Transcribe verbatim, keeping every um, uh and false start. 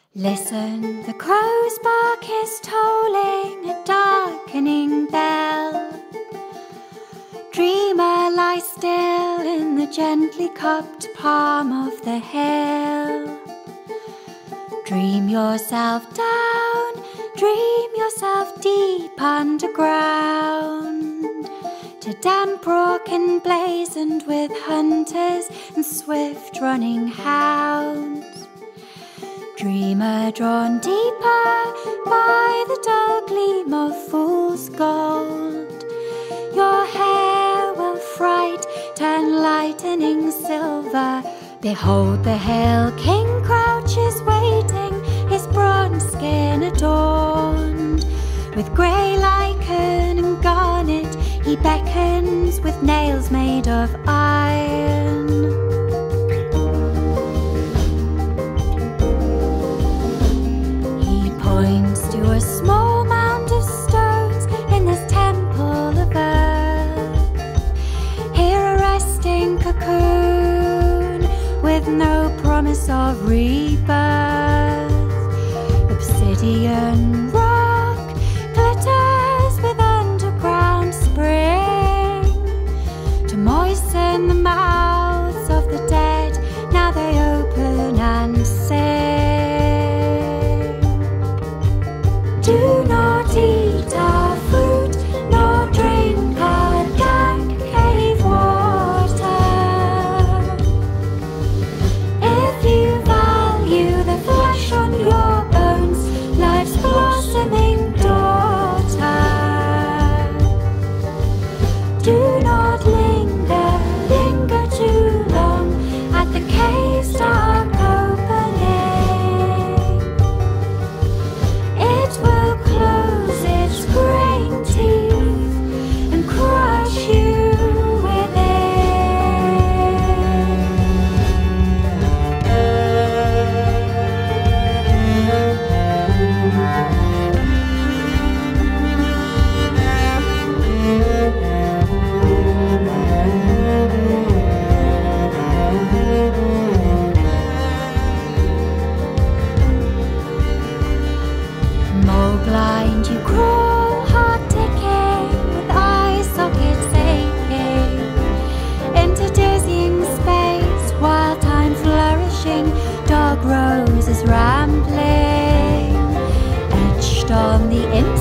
Listen, the crow's bark is tolling a darkening bell. Dreamer, lie still in the gently cupped palm of the hill. Dream yourself down, dream yourself deep underground, to damp brook emblazoned with hunters and swift running hounds. Dreamer, drawn deeper by the dull gleam of fool's gold, your hair will fright turn lightening silver. Behold, the hill king crouches waiting, his bronze skin adorned with grey lichen and garnet. He beckons with nails made of iron. He points to a small mound of stones in this temple of earth. Here a resting cocoon with no promise of rebirth. Obsidian rock glitters with underground spring to moisten the mouths of the dead. Now they open and sing. Do not eat our fruit, nor drink our dank cave water. If you value the flesh on your bones, life's blossoming daughter, do not linger, linger too long at the cave's dark opening. It will close its graying teeth and crush you Mole blind you crawl, heart ticking, with eye sockets aching, into dizzying space, wild time flourishing, dog roses rambling, etched on the inside